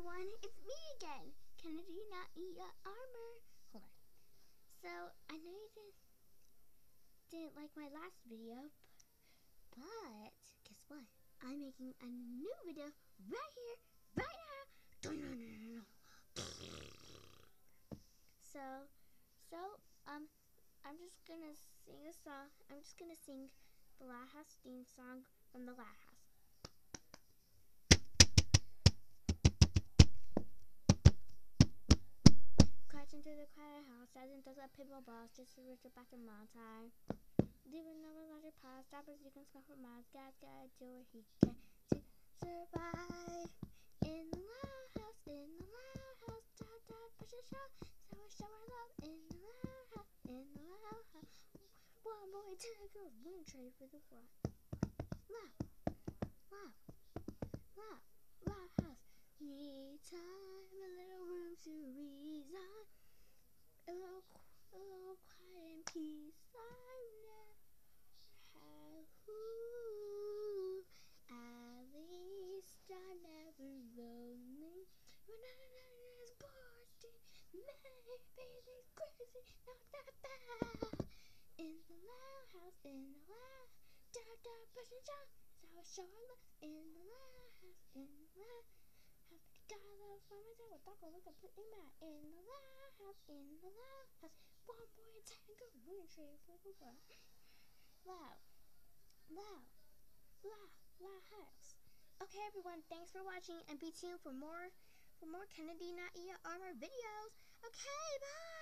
everyone, it's me again, Kennedy Naia Armor. Hold on. So, I know you didn't like my last video, but guess what? I'm making a new video right here, right now. I'm just gonna sing a song. I'm just gonna sing the Loud House theme song from the Loud House. Crashing through the crowded house, dozens of pinball balls, just to reach the bathroom on time. Leaving over larger piles, stoppers you can smell for miles. God's gotta do what he can to survive. In the loud house, in the loud house, push a show, show our love. In the loud house, in the loud house. One boy, 10 girls, wouldn't trade for the world. Loud, loud, loud, loud house. Need time, a little room to resign. A little quiet and peace. I never have. At least I'm never lonely. When I'm as bored, maybe these crazy, not that bad. In the loud house, in the loud, pushing shot, show our love. In the loud house, in the loud house. Got love for myself, a dog was completely mad. In the loud house, in the loud house. One boy and 10 girls, wouldn't trade for the world. Loud, loud, loud, loud house. Okay, everyone, thanks for watching, and be tuned for more Kennedy Naia Armor videos. Okay, bye.